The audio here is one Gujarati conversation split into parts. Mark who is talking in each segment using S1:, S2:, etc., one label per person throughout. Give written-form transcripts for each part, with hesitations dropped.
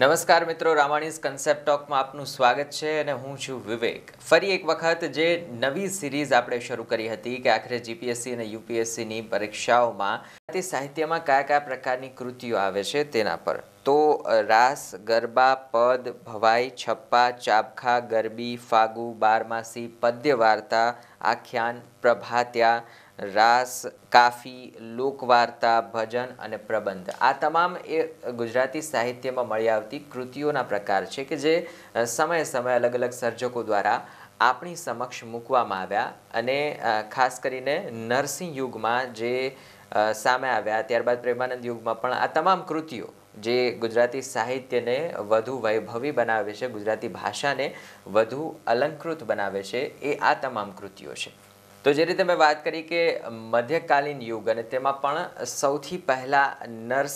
S1: નમસ્કાર મિત્રો, રામાણીઝ કન્સેપ્ટ ટોકમાં આપનું સ્વાગત છે અને હું છું વિવેક. ફરી એક વખત જે નવી સિરીઝ આપણે શરૂ કરી હતી કે આખરે જીપીએસસી અને યુપીએસસીની પરીક્ષાઓમાં સાહિત્યમાં કયા કયા પ્રકારની કૃતિઓ આવે છે તેના પર. તો રાસ, ગરબા, પદ, ભવાઈ, છપ્પા, ચાબખા, ગરબી, ફાગુ, બારમાસી, પદ્ય વાર્તા, આખ્યાન, પ્રભાત્યા, રાસ, કાફી, લોકવાર્તા, ભજન અને પ્રબંધ, આ તમામ એ ગુજરાતી સાહિત્યમાં મળી આવતી કૃતિઓના પ્રકાર છે કે જે સમયે સમયે અલગ અલગ સર્જકો દ્વારા આપણી સમક્ષ મૂકવામાં આવ્યા અને ખાસ કરીને નરસિંહ યુગમાં જે સામે આવ્યા, ત્યારબાદ પ્રેમાનંદ યુગમાં પણ આ તમામ કૃતિઓ જે ગુજરાતી સાહિત્યને વધુ વૈભવી બનાવે છે, ગુજરાતી ભાષાને વધુ અલંકૃત બનાવે છે, એ આ તમામ કૃતિઓ છે. તો જે રીતે મેં વાત કરી કે મધ્યકાલીન યુગ અને તેમાં પણ સૌથી પહેલાં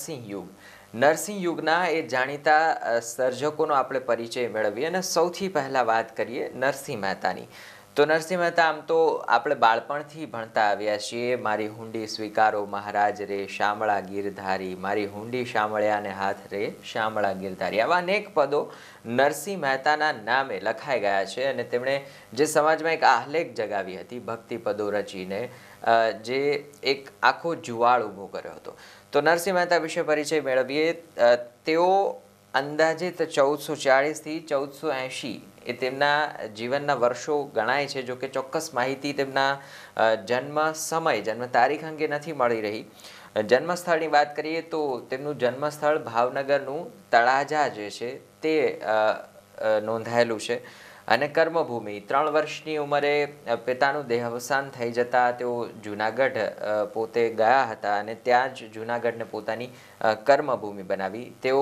S1: નરસિંહ યુગના એ જાણીતા સર્જકોનો આપણે પરિચય મેળવીએ અને સૌથી પહેલાં વાત કરીએ નરસિંહ મહેતાની. તો નરસિંહ મહેતા આમ તો આપણે બાળપણથી ભણતા આવ્યા છીએ. મારી હુંડી સ્વીકારો મહારાજ રે, શામળા ગીરધારી, મારી હુંડી શામળિયાને હાથ રે, શામળા ગીરધારી, આવા અનેક પદો નરસિંહ મહેતાના નામે લખાઈ ગયા છે અને તેમણે જે સમાજમાં એક આહલેખ જગાવી હતી ભક્તિ પદો રચીને, જે એક આખો જુવાળ ઊભો કર્યો હતો. તો નરસિંહ મહેતા વિશે પરિચય મેળવીએ. તેઓ અંદાજિત 1440થી 1480 એ તેમના જીવનના વર્ષો ગણાય છે. જો કે ચોક્કસ માહિતી તેમના જન્મ સમય, જન્મ તારીખ અંગે નથી મળી રહી. જન્મસ્થળની વાત કરીએ તો તેમનું જન્મસ્થળ ભાવનગરનું તળાજા જે છે તે નોંધાયેલું છે. અને કર્મભૂમિ, 3 વર્ષની ઉંમરે પિતાનું દેહાવસાન થઈ જતાં તેઓ જૂનાગઢ પોતે ગયા હતા અને ત્યાં જ જૂનાગઢને પોતાની કર્મભૂમિ બનાવી. તેઓ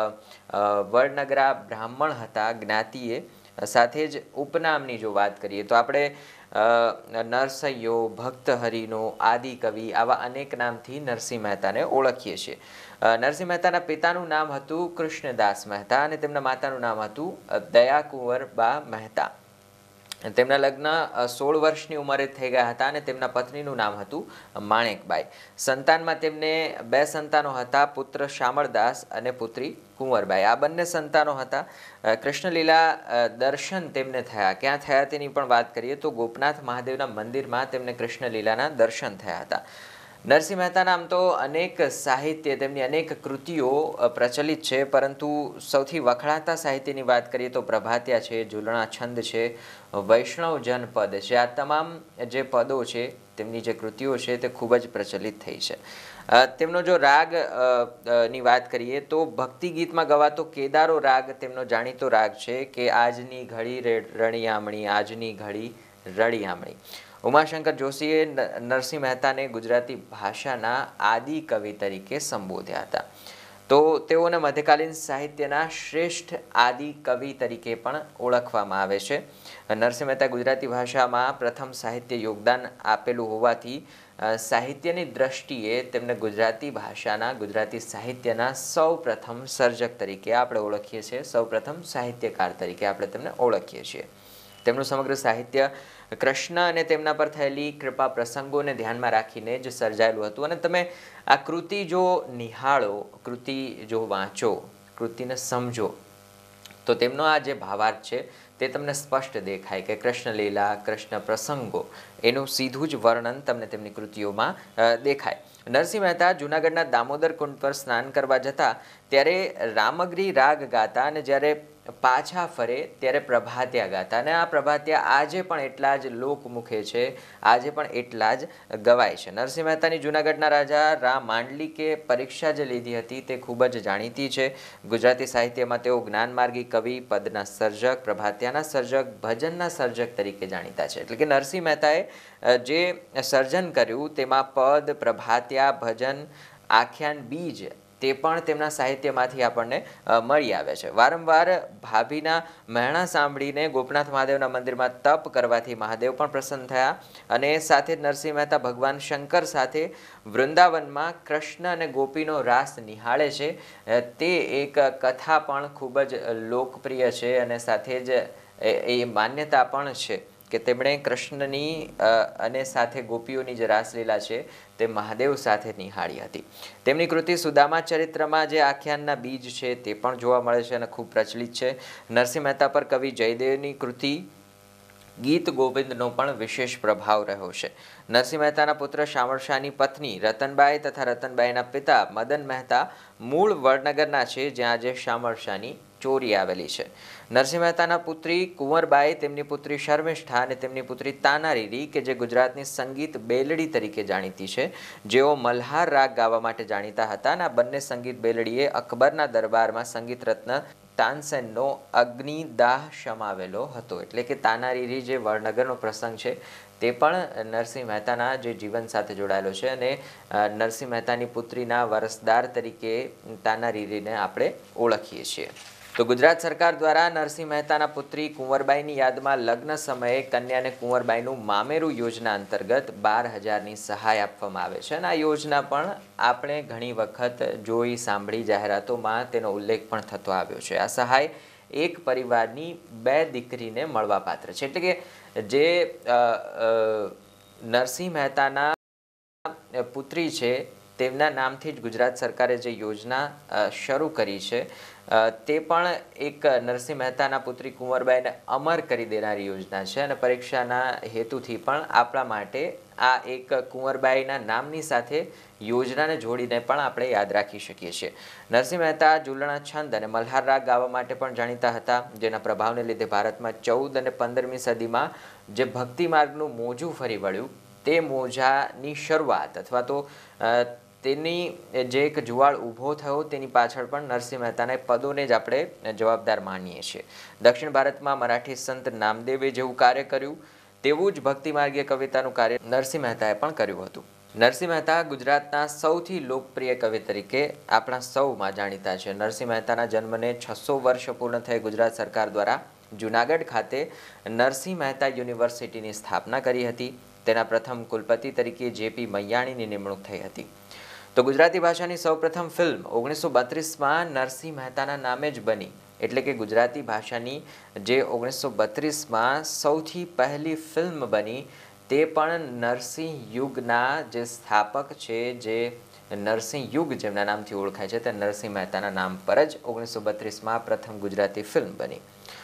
S1: વડનગરા બ્રાહ્મણ હતા જ્ઞાતિએ. સાથે જ ઉપનામની જો વાત કરીએ તો આપણે નરસૈયો, ભક્તહરિનો, આદિકવિ, આવા અનેક નામથી નરસિંહ મહેતાને ઓળખીએ છીએ. નરસિંહ મહેતાના પિતાનું નામ હતું કૃષ્ણદાસ મહેતા અને તેમના માતાનું નામ હતું દયાકુંવરબા મહેતા. તેમના લગ્ન 16 વર્ષની ઉંમરે થઈ ગયા હતા અને તેમના પત્નીનું નામ હતું માણેકબાઈ. સંતાનમાં તેમને 2 સંતાનો હતા, પુત્ર શામળદાસ અને પુત્રી કુંવરબાઈ. આ બંને સંતાનો હતા. કૃષ્ણલીલા દર્શન તેમને થયા. ક્યાં થયા તેની પણ વાત કરીએ તો ગોપનાથ મહાદેવના મંદિરમાં તેમને કૃષ્ણલીલાના દર્શન થયા હતા. નરસિંહ મહેતાના આમ તો અનેક સાહિત્ય, તેમની અનેક કૃતિઓ પ્રચલિત છે, પરંતુ સૌથી વખણાતા સાહિત્યની વાત કરીએ તો પ્રભાત્યા છે, ઝૂલણા છંદ છે, વૈષ્ણવ જનપદ છે. આ તમામ જે પદો છે, તેમની જે કૃતિઓ છે તે ખૂબ જ પ્રચલિત થઈ છે. તેમનો જો રાગ ની વાત કરીએ તો ભક્તિ ગીતમાં ગવાતો કેદારો રાગ તેમનો જાણીતો રાગ છે કે આજની ઘડી રણિયામણી, આજની ઘડી રળિયામણી. ઉમાશંકર જોશીએ નરસિંહ મહેતાને ગુજરાતી ભાષાના આદિ કવિ તરીકે સંબોધ્યા હતા. તો તેઓને મધ્યકાલીન સાહિત્યના શ્રેષ્ઠ આદિ કવિ તરીકે પણ ઓળખવામાં આવે છે. નરસિંહ મહેતા ગુજરાતી ભાષામાં પ્રથમ સાહિત્ય યોગદાન આપેલું હોવાથી સાહિત્યની દ્રષ્ટિએ તેમને ગુજરાતી ભાષાના, ગુજરાતી સાહિત્યના સૌ પ્રથમ સર્જક તરીકે આપણે ઓળખીએ છીએ, સૌ પ્રથમ સાહિત્યકાર તરીકે આપણે તેમને ઓળખીએ છીએ. તેમનું સમગ્ર સાહિત્ય કૃષ્ણ અને તેમના પર થયેલી કૃપા પ્રસંગોને ધ્યાનમાં રાખીને જ સર્જાયેલું હતું. અને તમે આ કૃતિ જો નિહાળો, કૃતિ જો વાંચો, કૃતિને સમજો તો તેમનો આ જે ભાવાર્થ છે તે તમને સ્પષ્ટ દેખાય કે કૃષ્ણલીલા, કૃષ્ણ પ્રસંગો, એનું સીધું જ વર્ણન તમને તેમની કૃતિઓમાં દેખાય. નરસિંહ મહેતા જૂનાગઢના દામોદર કુંડ પર સ્નાન કરવા જતા ત્યારે રામગરી રાગ ગાતા અને જ્યારે પાછા ફરે ત્યારે પ્રભાત્યા ગાતા. અને આ પ્રભાત્યા આજે પણ એટલા જ લોકમુખે છે, આજે પણ એટલા જ ગવાય છે. નરસિંહ મહેતાની જૂનાગઢના રાજા રા માંડલિકે પરીક્ષા જે લીધી હતી તે ખૂબ જ જાણીતી છે. ગુજરાતી સાહિત્યમાં તેઓ જ્ઞાનમાર્ગી કવિ, પદના સર્જક, પ્રભાત્યાના સર્જક, ભજનના સર્જક તરીકે જાણીતા છે. એટલે કે નરસિંહ મહેતાએ જે સર્જન કર્યું તેમાં પદ, પ્રભાત્યા, ભજન, આખ્યાન, બીજ તે પણ તેમના સાહિત્યમાંથી આપણને મળી આવે છે. વારંવાર ભાભીના મહેણા સાંભળીને ગોપનાથ મહાદેવના મંદિરમાં તપ કરવાથી મહાદેવ પણ પ્રસન્ન થયા અને સાથે જ નરસિંહ મહેતા ભગવાન શંકર સાથે વૃંદાવનમાં કૃષ્ણ અને ગોપીનો રાસ નિહાળે છે. તે એક કથા પણ ખૂબ જ લોકપ્રિય છે અને સાથે જ એ માન્યતા પણ છે કે તેમણે કૃષ્ણની અને સાથે ગોપીઓની જે રાસલીલા છે તે મહાદેવ સાથે નિહાળી હતી. તેમની કૃતિ સુદામા ચરિત્રમાં જે આખ્યાનના બીજ છે તે પણ જોવા મળે છે અને ખૂબ પ્રચલિત છે. નરસિંહ મહેતા પર કવિ જયદેવની કૃતિ ગીત ગોવિંદનો પણ વિશેષ પ્રભાવ રહ્યો છે. નરસિંહ મહેતાના પુત્ર શામળ શાહની પત્ની રતનબાઈ તથા રતનબાઈના પિતા મદન મહેતા મૂળ વડનગરના છે, જ્યાં આજે શામળ શાહની ચોરી આવેલી છે. નરસિંહ મહેતાના પુત્રી કુંવરબાઈ, તેમની પુત્રી શર્મિષ્ઠા અને તેમની પુત્રી તાનારીરી કે જે ગુજરાતની સંગીત બેલડી તરીકે જાણીતી છે, જેઓ મલ્હાર રાગ ગાવા માટે જાણીતા હતા. અને આ બંને સંગીત બેલડીએ અકબરના દરબારમાં સંગીત રત્ન તાનસેનનો અગ્નિદાહ શમાવેલો હતો. એટલે કે તાનારીરી જે વડનગરનો પ્રસંગ છે તે પણ નરસિંહ મહેતાના જે જીવન સાથે જોડાયેલો છે અને નરસિંહ મહેતાની પુત્રીના વારસદાર તરીકે તાનારીરીને આપણે ઓળખીએ છીએ. તો ગુજરાત સરકાર દ્વારા નરસિંહ મહેતાના પુત્રી કુંવરબાઈની યાદમાં લગ્ન સમયે કન્યાને કુંવરબાઈનું મામેરું યોજના અંતર્ગત 12,000ની સહાય આપવામાં આવે છે. અને આ યોજના પણ આપણે ઘણી વખત જોઈ સાંભળી, જાહેરાતોમાં તેનો ઉલ્લેખ પણ થતો આવ્યો છે. આ સહાય એક પરિવારની 2 દીકરીને મળવાપાત્ર છે. એટલે કે જે નરસિંહ મહેતાના પુત્રી છે તેમના નામથી જ ગુજરાત સરકારે જે યોજના શરૂ કરી છે તે પણ એક નરસિંહ મહેતાના પુત્રી કુંવરબાઈને અમર કરી દેનારી યોજના છે. અને પરીક્ષાના હેતુથી પણ આપણા માટે આ એક કુંવરબાઈના નામની સાથે યોજનાને જોડીને પણ આપણે યાદ રાખી શકીએ છીએ. નરસિંહ મહેતા ઝૂલણા છંદ અને મલ્હાર રાગ ગાવા માટે પણ જાણીતા હતા, જેના પ્રભાવને લીધે ભારતમાં 14 અને 15મી સદીમાં જે ભક્તિ માર્ગનું મોજું ફરી વળ્યું તે મોજાની શરૂઆત અથવા તો તેની જે એક જુવાળ ઊભો થયો તેની પાછળ પણ નરસિંહ મહેતાના પદોને જ આપણે જવાબદાર માનીએ છીએ. દક્ષિણ ભારતમાં મરાઠી સંત નામદેવે જેવું કાર્ય કર્યું તેવું જ ભક્તિ માર્ગીય કવિતાનું કાર્ય નરસિંહ મહેતાએ પણ કર્યું હતું. નરસિંહ મહેતા ગુજરાતના સૌથી લોકપ્રિય કવિ તરીકે આપણા સૌમાં જાણીતા છે. નરસિંહ મહેતાના જન્મને 600 વર્ષ પૂર્ણ થઈ ગુજરાત સરકાર દ્વારા જૂનાગઢ ખાતે નરસિંહ મહેતા યુનિવર્સિટીની સ્થાપના કરી હતી. તેના પ્રથમ કુલપતિ તરીકે જે.પી. મૈયાણીની નિમણૂક થઈ હતી. તો ગુજરાતી ભાષાની સૌપ્રથમ ફિલ્મ 1932માં નરસિંહ મહેતાના નામે જ બની. એટલે કે ગુજરાતી ભાષાની જે 1932માં સૌથી પહેલી ફિલ્મ બની તે પણ નરસિંહ યુગના જે સ્થાપક છે, જે નરસિંહ યુગ જેમના નામથી ઓળખાય છે તે નરસિંહ મહેતાના નામ પર જ 1932માં પ્રથમ ગુજરાતી ફિલ્મ બની.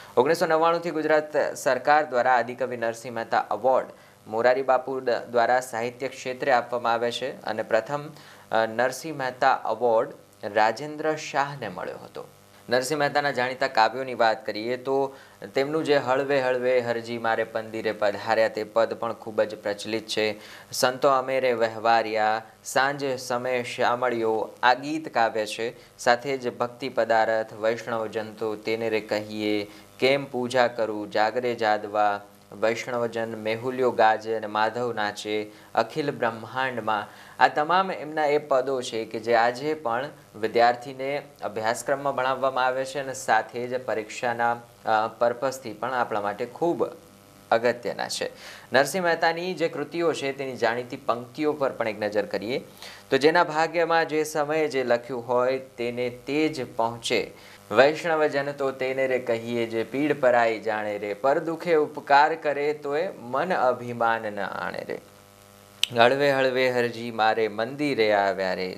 S1: 1999થી ગુજરાત સરકાર દ્વારા આદિકવિ નરસિંહ મહેતા એવોર્ડ મોરારી બાપુ દ્વારા સાહિત્ય ક્ષેત્રે આપવામાં આવે છે. અને પ્રથમ નરસિંહ મહેતા એવોર્ડ રાજેન્દ્ર શાહને મળ્યો હતો. નરસિંહ મહેતાના જાણીતા કાવ્યોની વાત કરીએ તો તેમનું જે હળવે હળવે હરજી મારે પંદીરે પધાર્યા તે પદ પણ ખૂબ જ પ્રચલિત છે. સંતો અમેરે વહેવાર્યા, સાંજે સમય શ્યામળિયો આ ગીત કાવ્ય છે. સાથે જ ભક્તિ પદારથ, વૈષ્ણવજન તો તેને રે કહીએ, કેમ પૂજા કરું, જાગરે જાદવા, વૈષ્ણવજન, મેહુલ્યો ગાજે અને માધવ નાચે, અખિલ બ્રહ્માંડમાં આ તમામ એમના એ પદો છે કે જે આજે પણ વિદ્યાર્થીને અભ્યાસક્રમમાં ભણાવવામાં આવે છે અને સાથે જ પરીક્ષાના પર્પઝથી પણ આપણા માટે ખૂબ અગત્યના છે. નરસિંહ મહેતાની જે કૃતિઓ છે તેની જાણીતી પંક્તિઓ પર પણ એક નજર કરીએ તો જેના ભાગ્યમાં જે સમયે જે લખ્યું હોય તેને તે જ પહોંચે, વૈષ્ણવજન તો તેને રે કહીએ, જે પીડ પરાઈ જાણે રે, પર દુખે ઉપકાર કરે તોય મન અભિમાન ન આણે રે, હળવે હળવે હરજી મારે મંદિરે આવ્યા રે.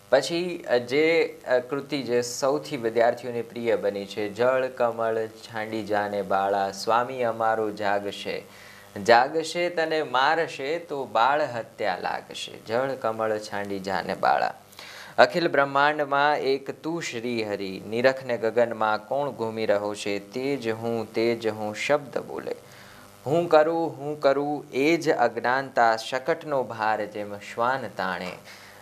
S1: પછી જે કૃતિ જે સૌથી વિદ્યાર્થીઓને પ્રિય બની છે, જળ કમળ છાંડી જાને બાળા, સ્વામી અમારો જાગશે, જાગશે તને મારશે તો બાળ હત્યા લાગશે, જળ કમળ છાંડી જાને બાળા. અખિલ બ્રહ્માંડમાં એક તું શ્રી હરિ, નિરખને ગગનમાં કોણ ઘૂમી રહ્યો છે, તે જ હું શબ્દ બોલે, હું કરું એ જ અજ્ઞાનતા, શકટનો ભાર જેમ શ્વાન તાણે,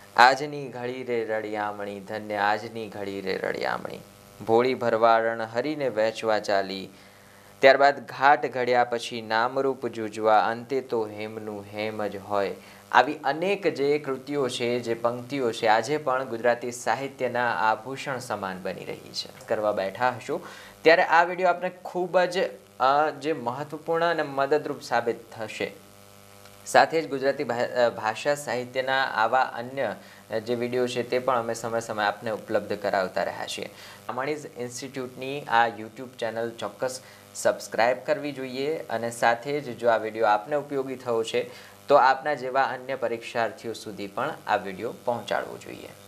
S1: આજની ઘડી રે રળિયામણી, ધન્ય આજની ઘડી રે રળિયામણી, ભોળી ભરવાડણ હરીને વહેંચવા ચાલી, ત્યારબાદ ઘાટ ઘડ્યા પછી નામરૂપ જુજવા, અંતે તો હેમનું હેમ જ હોય. આવી અનેક જે કૃતિઓ છે, જે પંક્તિઓ છે, આજે પણ ગુજરાતી સાહિત્યના આભૂષણ સમાન બની રહી છે. કરવા બેઠા હશો ત્યારે આ વિડીયો આપણે ખૂબ જ જે મહત્વપૂર્ણ અને મદદરૂપ સાબિત થશે. સાથે જ ગુજરાતી ભાષા સાહિત્યના આવા અન્ય જે વિડીયો છે તે પણ અમે સમય સમય આપને ઉપલબ્ધ કરાવતા રહ્યા છીએ. પ્રામાણિક ઇન્સ્ટિટ્યૂટની આ યુટ્યુબ ચેનલ ચોક્કસ સબસ્ક્રાઈબ કરવી જોઈએ અને સાથે જ જો આ વિડીયો આપને ઉપયોગી થયો છે તો આપના જેવા અન્ય પરીક્ષાર્થીઓ સુધી પણ આ વિડીયો પહોંચાડવો જોઈએ.